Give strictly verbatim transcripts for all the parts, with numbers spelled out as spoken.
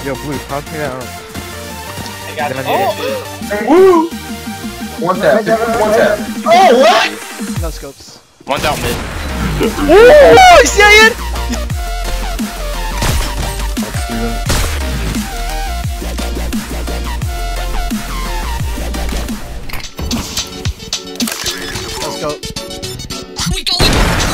Yo, Blue, toss me that. I got it. Oh! Woo! One tap, one tap. Oh, what? No scopes. One down mid. Oh, you see it? Let's go. We go.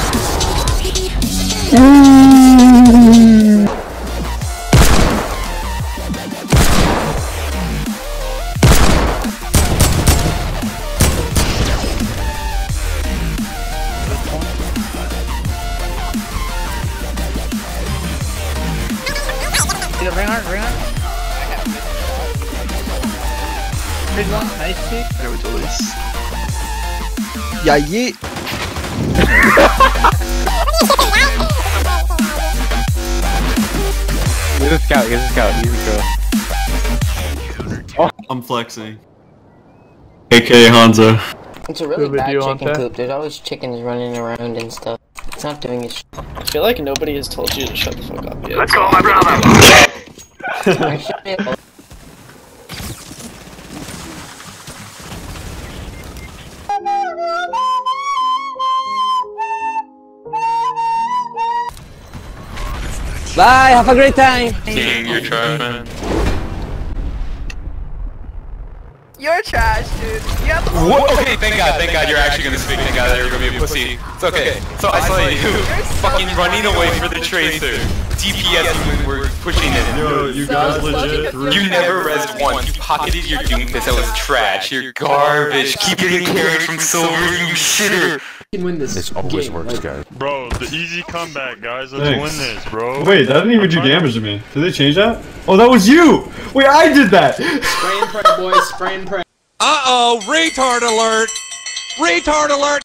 Ring hard, ring hard. Big one, nice kick. There we do this. Yeah, yeah. He's a scout, he's a scout, he's a scout. Oh. I'm flexing. A K A Hanzo. It's a really bad chicken coop. There's always chickens running around and stuff. It's not doing its. I feel like nobody has told you to shut the fuck up yet. Let's go, my brother! Bye, have a great time! King, you're trash, man. You're trash, dude. You have What? Okay, thank God, thank God you're actually gonna speak. Thank God you're gonna be a pussy. It's okay. So I saw you fucking running away for the tracer. D P S when we're pushing it. Yo, you guys legit. You never rezzed once. You pocketed your Doomfist. That was trash. You're garbage. Keep getting carried from silver, you shitter. You can win this. This always game, works, like, guys. Bro, the easy comeback, guys. Let's Thanks. win this, bro. Wait, that didn't even do damage to me. Did they change that? Oh, that was you! Wait, I did that! Spray and pray, boys. Spray and pray. Uh-oh, retard alert! Retard alert!